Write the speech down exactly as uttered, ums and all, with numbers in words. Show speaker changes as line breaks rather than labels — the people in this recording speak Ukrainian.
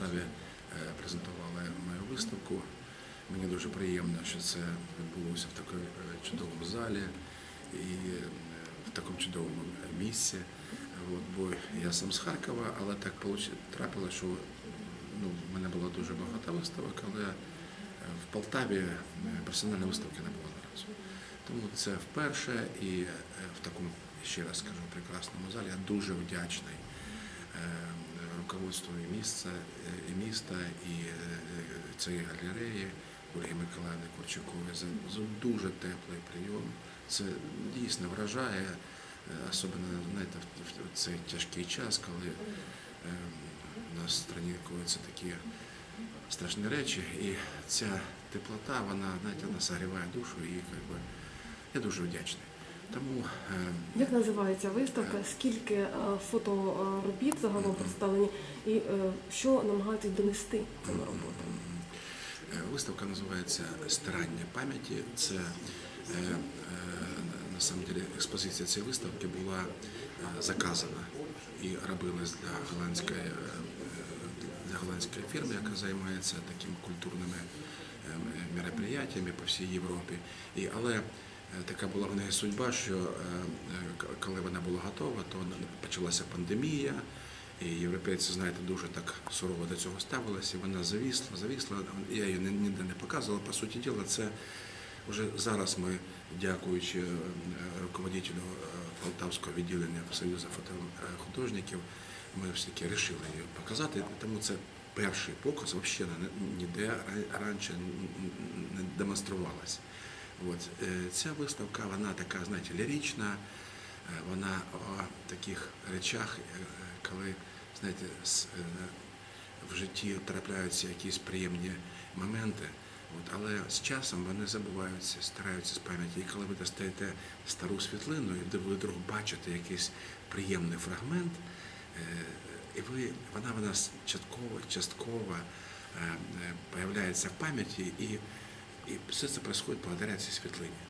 Полтаві презентували мою виставку. Мені дуже приємно, що це відбулося в такому чудовому залі і в такому чудовому місці. От, бо я сам з Харкова, але так трапилося, що ну, в мене було дуже багато виставок, але в Полтаві персональної виставки не було ні разу. Тому це вперше і в такому, ще раз скажу, прекрасному залі я дуже вдячний руководству і міста, і міста, і цієї галереї Ольги Миколаївни Корчакової за, за дуже теплий прийом. Це дійсно вражає, особливо, знаєте, в цей тяжкий час, коли на країні коїться такі страшні речі, і ця теплота, вона, знаєте, вона согріває душу, і якби, я дуже вдячний. Тому,
як називається виставка, скільки фоторобіт загалом представлені і що намагаються донести цими роботами?
Виставка називається «Старання пам'яті». Це, на самом деле, експозиція цієї виставки була заказана і робилась для голландської, для голландської фірми, яка займається такими культурними мероприятиями по всій Європі. І, але така була в неї судьба, що коли вона була готова, то почалася пандемія, і європейці, знаєте, дуже так сурово до цього ставилися, і вона завісла, завісла, я її ніде не показував. По суті діла, це вже зараз ми, дякуючи руководителю Полтавського відділення Союзу фотохудожників, ми все-таки вирішили її показати, тому це перший показ, взагалі ніде раніше не демонструвалася. От. Ця виставка, вона така, знаєте, лірична, вона о таких речах, коли, знаєте, в житті трапляються якісь приємні моменти, от, але з часом вони забуваються, стараються з пам'яті. І коли ви достаєте стару світлину, і ви вдруг бачите якийсь приємний фрагмент, і ви, вона, вона частково, частково появляється в пам'яті, і І все це відбувається благодаря цій світлині.